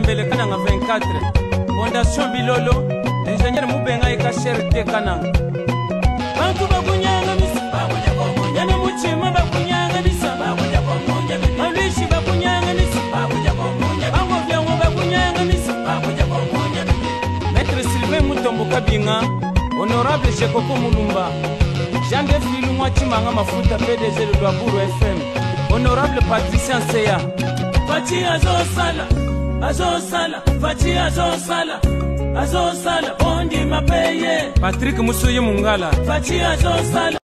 Mbele Kananga 24 Fondation Bilolo Ingénieur Mubenga Ekasher Te Kananga Bantu bakunyanga misa Yana muchima bakunyanga misa Maluishi bakunyanga misa Bango vyango bakunyanga misa Maître Sylvain Mutombo Kabinga Honorable Chekoko Mulumba Jean-Dev Lilumwa Chimanga Mafuta PDG de Douabourou FM Honorable Patricien Seya Fati azosala Fati azosala Bondi mapeye Patrick Musuye Mungala Fati azosala